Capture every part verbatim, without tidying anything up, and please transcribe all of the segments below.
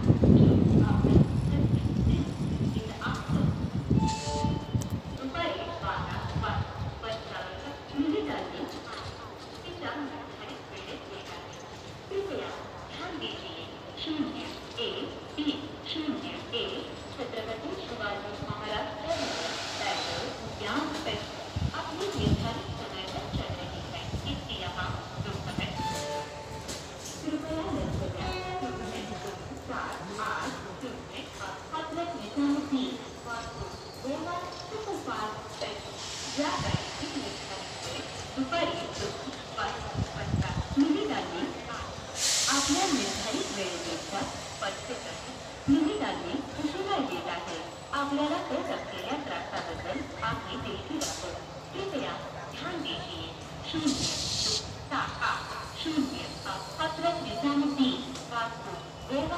आपल्या निर्धारित वेळेपेक्षा पटकन निमित्ताने उशिरा येत आहे. आपल्याला होत असलेल्या त्रासाबद्दल आम्ही दिलगिरी आहोत. कृपया ध्यान दीजिए. शून्य सात आठ शून्य हजरत निजामुद्दीन कानपुर गोवा.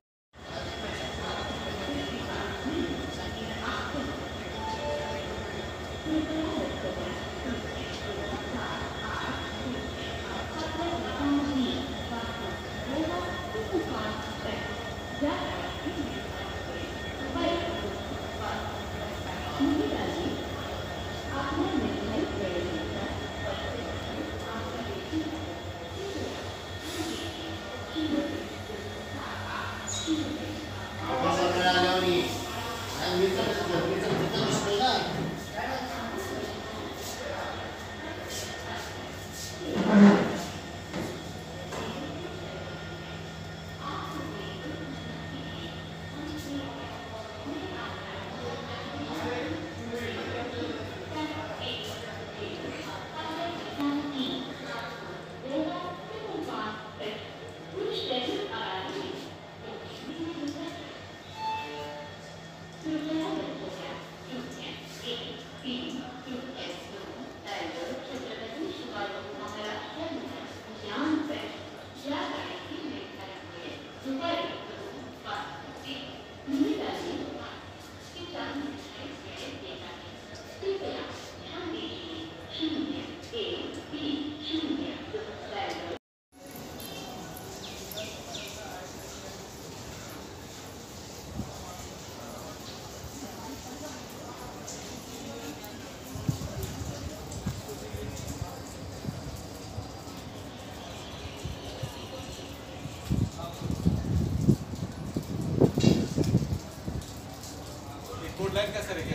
लाइन कैसे रह गया?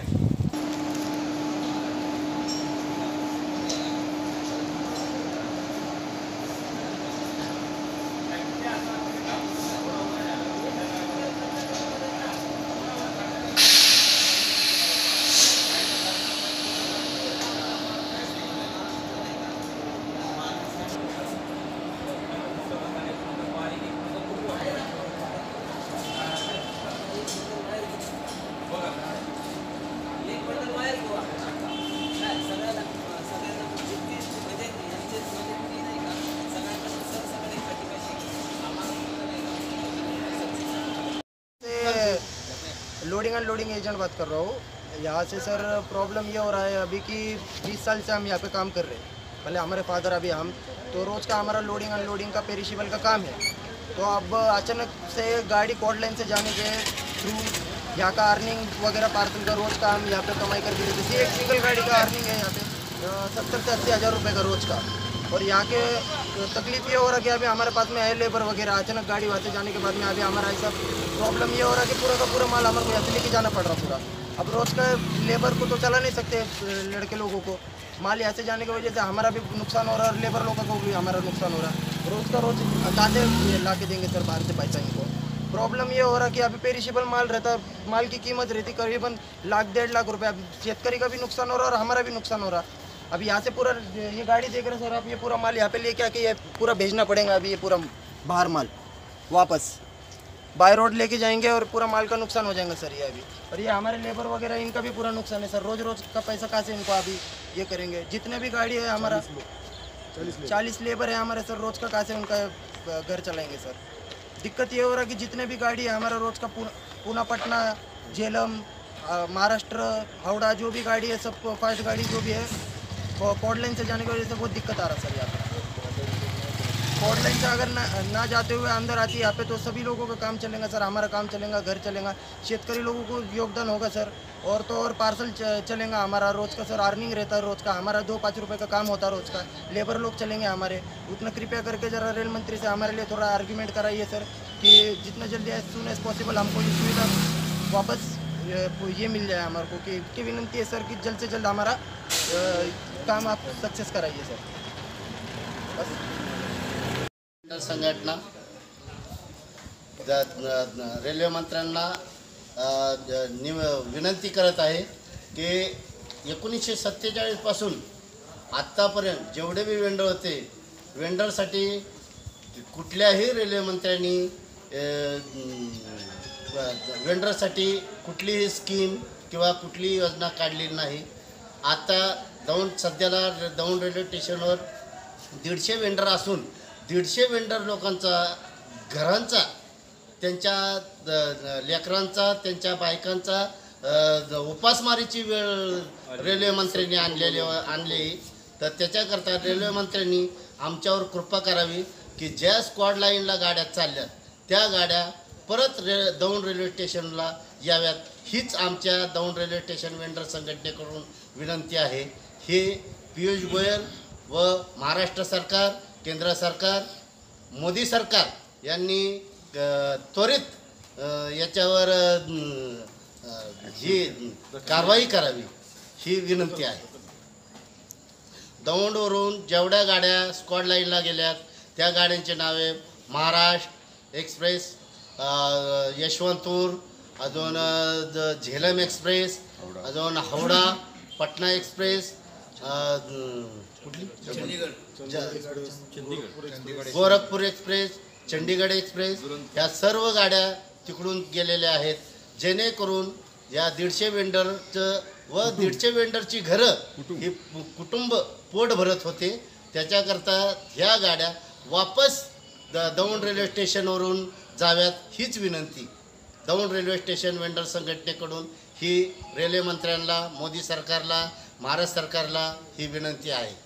लोडिंग अनलोडिंग एजेंट बात कर रहा हूँ। यहाँ से सर प्रॉब्लम ये हो रहा है अभी कि बीस साल से हम यहाँ पे काम कर रहे हैं। पहले हमारे फादर अभी हम तो रोज़ का हमारा लोडिंग अनलोडिंग का पेरिशेबल का काम है। तो अब अचानक से गाड़ी कोड लाइन से जाने के थ्रू यहाँ का अर्निंग वगैरह पार्सल का रोज़ का हम यहाँ पे कमाई करके देते थे। एक सिंगल गाड़ी का अर्निंग है यहाँ पे सत्तर से अस्सी हज़ार रुपये का रोज़ का। और यहाँ के तकलीफ ये हो रहा है कि अभी हमारे पास में है लेबर वगैरह, अचानक गाड़ी वहाँ से जाने के बाद में अभी हमारा ऐसा प्रॉब्लम ये हो रहा है कि पूरा का पूरा माल हमारे को यहाँ से लेके जाना पड़ रहा पूरा। अब रोज़ का लेबर को तो चला नहीं सकते लड़के लोगों को, माल यहाँ से जाने की वजह से हमारा भी नुकसान हो रहा है और लेबर लोगों को भी हमारा नुकसान हो रहा है। रोज़ का रोज़ ताज़े ला के देंगे सर बाहर से पैसा इनको। प्रॉब्लम ये हो रहा है कि अभी पेरिशेबल माल रहता है, माल की कीमत रहती करीबन लाख डेढ़ लाख रुपये। अब शेतकरी का भी नुकसान हो रहा है और हमारा भी नुकसान हो रहा है। अभी यहाँ से पूरा ये गाड़ी देख रहे हैं सर आप, ये पूरा माल यहाँ पे लेके आके ये पूरा भेजना पड़ेगा। अभी ये पूरा बाहर माल वापस बाय रोड लेके जाएंगे और पूरा माल का नुकसान हो जाएगा सर ये अभी। और ये हमारे लेबर वगैरह इनका भी पूरा नुकसान है सर। रोज़ रोज़ का पैसा कहाँ से इनको अभी ये करेंगे। जितने भी गाड़ी है हमारा चालीस लेबर है हमारे सर, रोज़ का कहाँ से उनका घर चलाएंगे सर। दिक्कत ये हो रहा है कि जितने भी गाड़ी है हमारा रोज़ का पूना पटना झेलम महाराष्ट्र हावड़ा जो भी गाड़ी है सब फास्ट गाड़ी जो भी है कोड लाइन से जाने की वजह से बहुत दिक्कत आ रहा है सर यहाँ पे। कॉर्ड लाइन से अगर ना ना जाते हुए अंदर आती है यहाँ पे तो सभी लोगों का काम चलेगा सर, हमारा काम चलेगा, घर चलेगा, शेतकरी लोगों को योगदान होगा सर, और तो और पार्सल चलेगा हमारा रोज़ का सर, अर्निंग रहता है रोज़ का, हमारा दो पाँच रुपए का काम होता है रोज़ का, लेबर लोग चलेंगे हमारे। उतना कृपया करके ज़रा रेल मंत्री से हमारे लिए थोड़ा आर्ग्यूमेंट कराइए सर कि जितना जल्दी एज सुन एज पॉसिबल हमको ये सुविधा वापस ये मिल जाए हमारे को, कि, कि विनंती है सर कि जल्द से जल्द हमारा काम आप सक्सेस कराइए सर, बस। संघटना रेल्वे मंत्र्यांना विनंती करत आहे की एकोणीसशे सत्तेचाळीसपासून आत्तापर्यंत जेवढे बी वेंडर होते, वेंडरसाठी कुठल्याही रेल्वे मंत्र्यांनी वेंडरसाठी कुठलीही स्कीम किंवा कुठलीही योजना काढली नाही। आता दौंड सध्याला दौंड रेल्वे स्टेशनवर दीडशे वेंडर असून दीडशे वेंडर लोकांचा घरांचा, त्यांच्या लेकरांचा, त्यांच्या बायकांचा उपासमारीची वेळ रेल्वे मंत्र्यांनी आणलेली आणली। तर त्याच्याकरता रेल्वे मंत्र्यांनी आमच्यावर कृपा करावी की ज्या स्क्वॉड लाईनला गाड्या चालल्यात त्या गाड्या परत रे दौंड रेल्वे स्टेशनला याव्यात, हीच आमच्या दौंड रेल्वे स्टेशन वेंडर संघटनेकडून विनंती आहे। हे पियुष गोयल व महाराष्ट्र सरकार, केंद्र सरकार, मोदी सरकार यांनी त्वरित याच्यावर ही कारवाई करावी ही विनंती आहे। दौंडवरून जेवढ्या गाड्या स्क्वॉड लाईनला गेल्यात त्या गाड्यांचे नावे महाराष्ट्र एक्सप्रेस, यशवंतपूर, अजून झेलम एक्सप्रेस, अजून हावडा, पटना एक्सप्रेस, कुठली गोरखपूर एक्सप्रेस, चंडीगड एक्सप्रेस, ह्या सर्व गाड्या तिकडून गेलेल्या आहेत, जेणेकरून या दीडशे वेंडरचं व दीडशे वेंडरची घरं ही कुटुंब पोट भरत होते। त्याच्याकरता ह्या गाड्या वापस द दौंड रेल्वे स्टेशनवरून जाव्यात हीच विनंती दौंड रेल्वे स्टेशन वेंडर संघटनेकडून ही रेल्वे मंत्र्यांना, मोदी सरकारला, महाराष्ट्र सरकारला ही विनंती आहे।